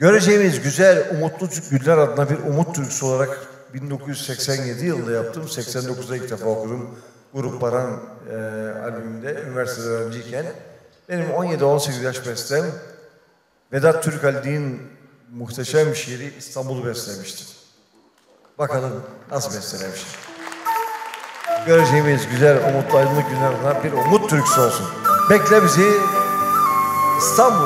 Göreceğimiz güzel, umutlu günler adına bir umut türküsü olarak 1987 yılında yaptım. 89'da ilk defa okudum. Grup Baran albümünde üniversitede öğrenciyken. Benim 17-18 yaş bestem Vedat Türkaldi'nin muhteşem şiiri İstanbul'u beslemişti. Bakalım nasıl bestelemiş. Göreceğimiz güzel, umutlu aydınlık günler adına bir umut türküsü olsun. Bekle bizi İstanbul.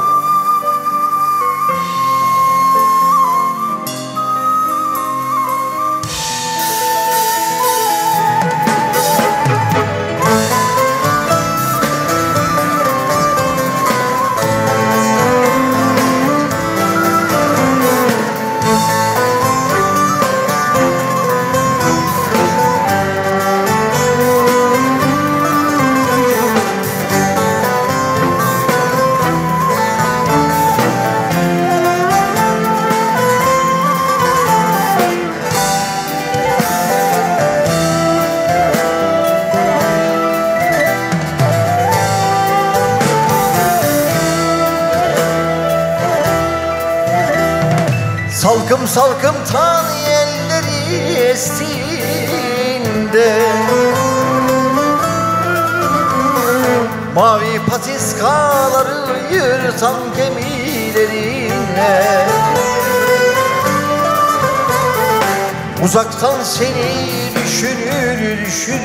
Salkım salkım tan yelleri estiğinde mavi patiskaları yırtan gemilerine uzaktan seni düşünür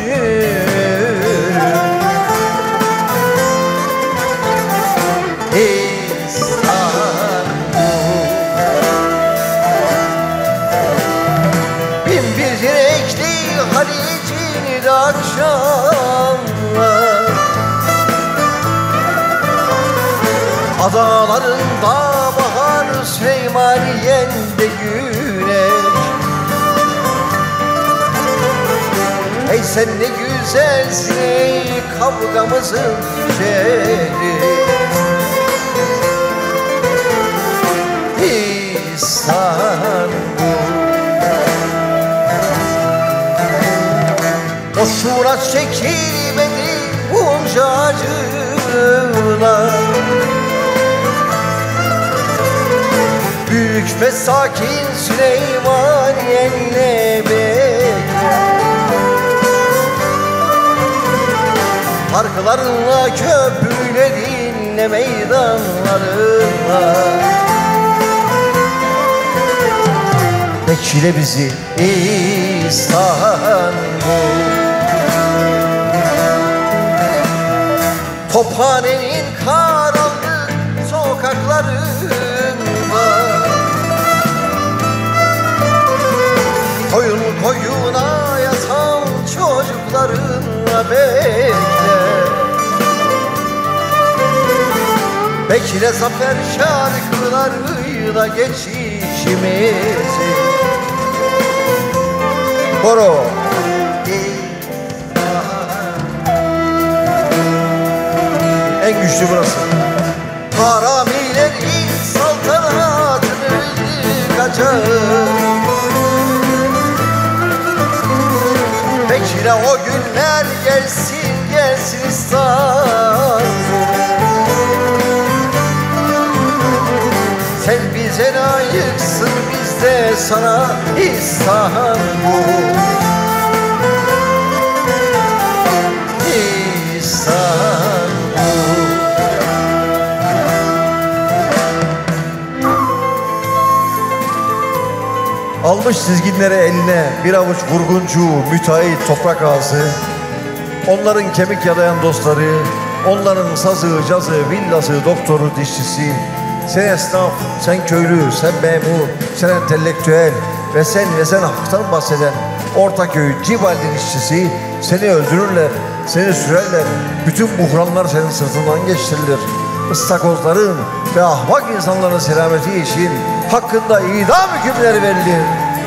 Halic'in akşamlar adalarında bahar Süleymaniye'nde güneş. Ey sen ne güzelsin ey kavgamızın güzeli İstanbul. O surat çekilmedi bunca acılar. Büyük ve sakin Süleymaniye'nle bekler. Parklarınla köprülerinle meydanlarınla bekle bizi İstanbul. Tophane'nin karanlık sokaklarında koyun koyuna yatan çocuklarınla bekle. Bekle zafer şarkılarıyla geçişimizi. Koro. En güçlü burası. Haramilerin saltanatını kaçar. Bekle o günler gelsin gelsin İstanbul. Sen bize layıksın biz de sana İstanbul. Almış dizginleri eline bir avuç vurguncu, müteahhit toprak ağzı. Onların kemik yalayan dostları, onların sazı, cazı, villası, doktoru, dişçisi. Sen esnaf, sen köylü, sen memur, sen entelektüel ve sen haktan bahseden Ortaköy Cibal'in işçisi. Seni öldürürler, seni sürerler. Bütün buhranlar senin sırtından geçirilir. Istakozların ve ahmak insanların selameti için hakkında idam hükümleri verilir.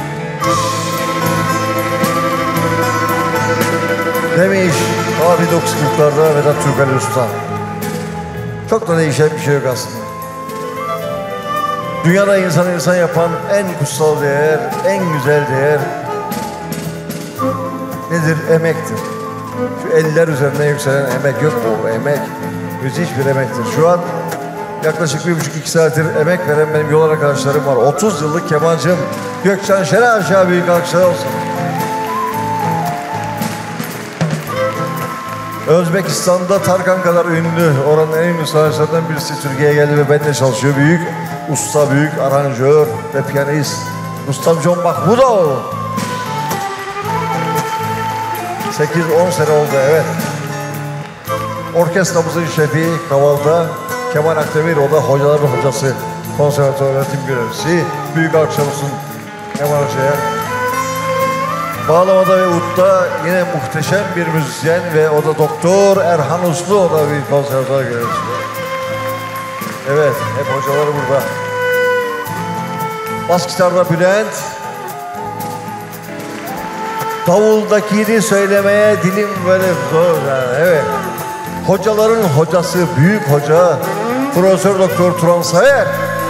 Demiş abi 90'larda Vedat Türkali Usta. Çok da değişen bir şey yok aslında. Dünyada insan yapan en kutsal değer, en güzel değer nedir? Emektir. Şu eller üzerine yükselen emek yok mu? Emek müthiş bir emektir. Şu an Yaklaşık 1,5-2 saattir emek veren benim yol arkadaşlarım var. 30 yıllık kemancım Gökçen Şener aşağı büyük alkışlar olsun. Özbekistan'da Tarkan kadar ünlü, oranın en ünlü sanatçılarından birisi Türkiye'ye geldi ve benimle çalışıyor. Büyük usta, büyük aranjör ve piyanist Rustam John Mahmudov. 8-10 sene oldu, evet. Orkestramızın şefi Kaval'da Kemal Akdemir, o da hocaların hocası, konservatuvar öğretim görevlisi. Büyük alkışlar olsun Kemal Hoca'ya. Bağlamada ve udda yine muhteşem bir müzisyen ve o da Doktor Erhan Uslu, o da bir konservatuvar görevlisi. Evet, hep hocaları burada. Bas gitarda Bülent. Davuldakini söylemeye dilim böyle zor yani, evet. Hocaların hocası, büyük hoca Profesör Doktor Turan Sayer.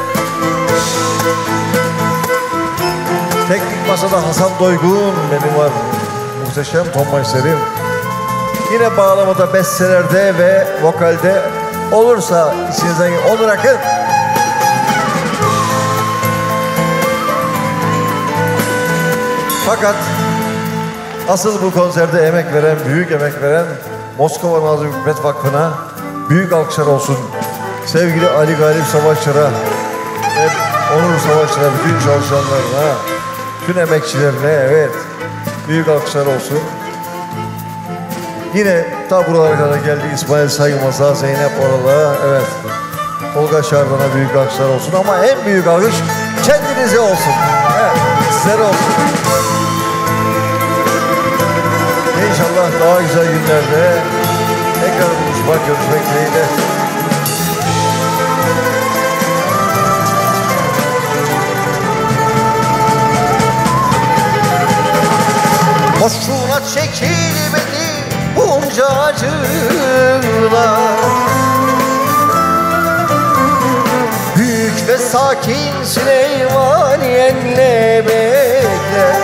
Teknik masada Hasan Doygun benim var. Muhteşem ton maçlarım. Yine bağlamada, bestelerde ve vokalde olursa içinizden Onur Akın. Fakat asıl bu konserde emek veren, büyük emek veren Moskova Nazım Hikmet Vakfı'na büyük alkışlar olsun. Sevgili Ali Galip Savaşçı'ra ve Onur Savaşçı'ra, bütün çalışanlarına, tüm emekçilerine, evet, büyük alkışlar olsun. Yine ta buralara kadar geldi İsmail Saymaz'a, Zeynep Oral'a, evet, Tolga Şardan'a büyük alkışlar olsun ama en büyük alkış kendinize olsun. Evet, sizlere olsun. İnşallah daha güzel günlerde tekrar buluşmak, görüşmek dileğiyle. Boşluğuna çekilmedi bunca acılar. Büyük ve sakin Süleymaniye'nle bekler.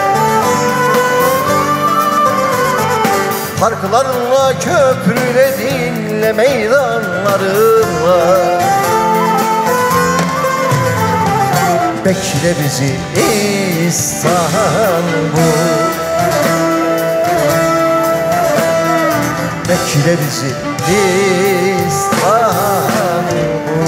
Parklarınla, köprüle, dinle meydanlarınla. Bekle bizi İstanbul. Bekle bizi İstanbul.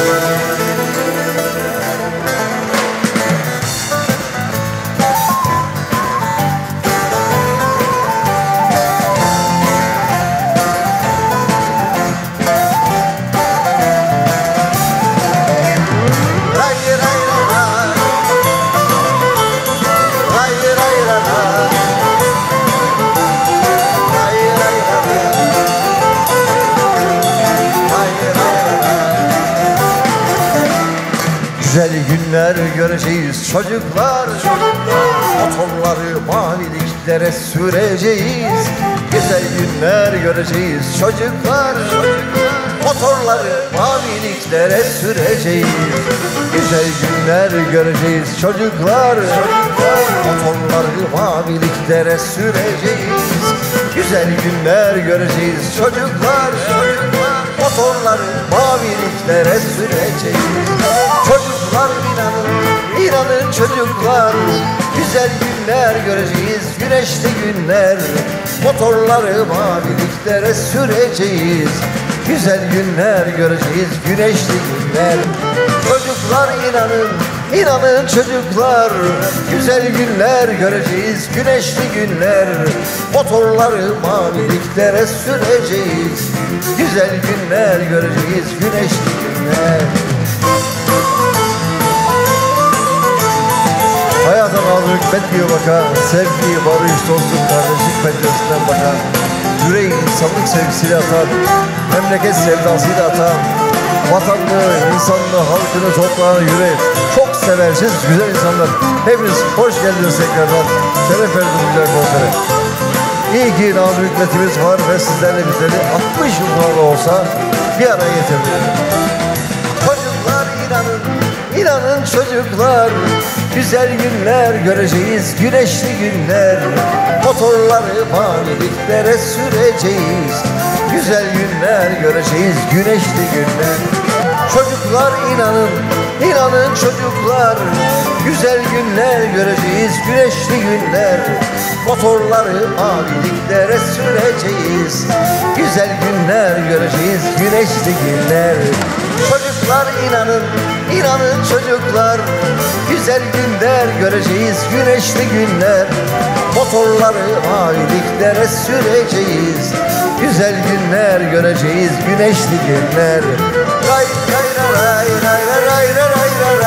Güzel günler göreceğiz çocuklar, motorları maviliklere süreceğiz. Güzel günler göreceğiz çocuklar, motorları maviliklere süreceğiz. Güzel günler göreceğiz çocuklar, motorları maviliklere süreceğiz. Güzel günler göreceğiz çocuklar, motorları maviliklere süreceğiz. Çocuklar inanın, inanın çocuklar, güzel günler göreceğiz, güneşli günler. Motorları maviliklere süreceğiz. Güzel günler göreceğiz, güneşli günler. Çocuklar inanın, inanın çocuklar, güzel günler göreceğiz, güneşli günler. Motorları maviliklere süreceğiz. Güzel günler göreceğiz, güneşli günler. Hayata nazım hikmet diyor bakan, sevgi, barış, dostluk, kardeşlik penceresinden bakan, yüreği insanlık sevgisiyle atan, memleket sevdasıyla atan, vatanını, insanını, halkını, toprağını, yüreği çok seversiniz güzel insanlar. Hepiniz hoş geldiniz tekrardan. Şeref verdiniz güzel konsere. İyi ki nazım hikmetimiz var ve sizlerle bizleri 60 yıl sonra olsa bir araya getirdi. Çocuklar inanın, inanın çocuklar, güzel günler göreceğiz, güneşli günler. Motorları maviliklere süreceğiz. Güzel günler göreceğiz, güneşli günler. Çocuklar inanın, inanın çocuklar, güzel günler göreceğiz, güneşli günler. Motorları maviliklere süreceğiz, güzel günler göreceğiz, güneşli günler. Çocuklar inanın, inanın çocuklar, güzel günler göreceğiz, güneşli günler. Motorları maviliklere süreceğiz, güzel günler göreceğiz, güneşli günler. Ray ray ray ray ray ray ray ray ray.